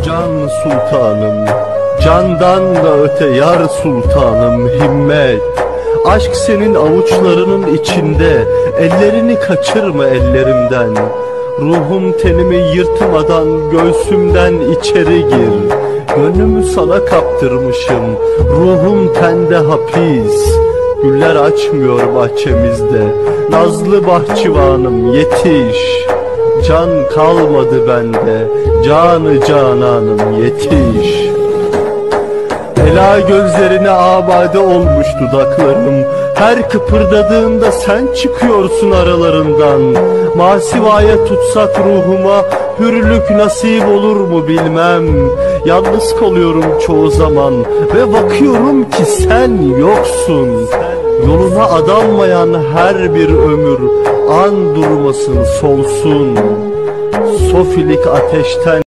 Can sultanım, candan da öte yar sultanım himmet. Aşk senin avuçlarının içinde, ellerini kaçırma ellerimden. Ruhum tenimi yırtmadan göğsümden içeri gir. Gönlümü sana kaptırmışım, ruhum tende hapis. Güller açmıyor bahçemizde, nazlı bahçıvanım yetiş. Can kalmadı bende, canı cananım yetiş. Ela gözlerine abade olmuş dudaklarım. Her kıpırdadığında sen çıkıyorsun aralarından. Masivaya tutsak ruhuma hürlük nasip olur mu bilmem. Yalnız kalıyorum çoğu zaman ve bakıyorum ki sen yoksun. Yoluna adanmayan her bir ömür an durmasın solsun. Sofilik ateşten